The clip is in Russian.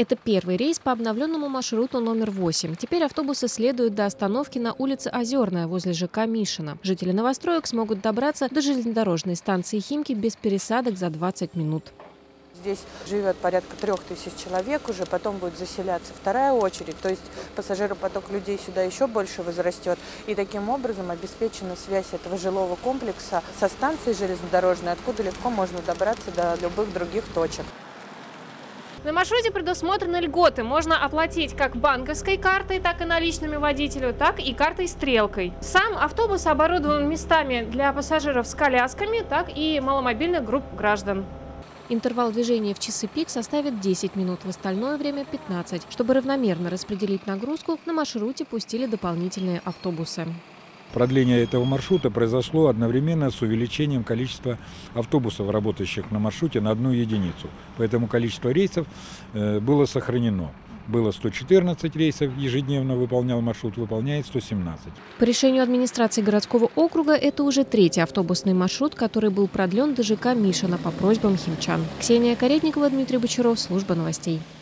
Это первый рейс по обновленному маршруту номер 8. Теперь автобусы следуют до остановки на улице Озерная возле ЖК Мишино. Жители новостроек смогут добраться до железнодорожной станции Химки без пересадок за 20 минут. Здесь живет порядка 3000 человек уже, потом будет заселяться вторая очередь, то есть пассажиропоток людей сюда еще больше возрастет. И таким образом обеспечена связь этого жилого комплекса со станцией железнодорожной, откуда легко можно добраться до любых других точек. На маршруте предусмотрены льготы. Можно оплатить как банковской картой, так и наличными водителю, так и картой-стрелкой. Сам автобус оборудован местами для пассажиров с колясками, так и маломобильных групп граждан. Интервал движения в часы пик составит 10 минут, в остальное время 15. Чтобы равномерно распределить нагрузку, на маршруте пустили дополнительные автобусы. Продление этого маршрута произошло одновременно с увеличением количества автобусов, работающих на маршруте, на 1 единицу. Поэтому количество рейсов было сохранено. Было 114 рейсов, ежедневно выполнял маршрут, выполняет 117. По решению администрации городского округа, это уже 3-й автобусный маршрут, который был продлен до ЖК Мишино по просьбам химчан. Ксения Каретникова, Дмитрий Бочаров, служба новостей.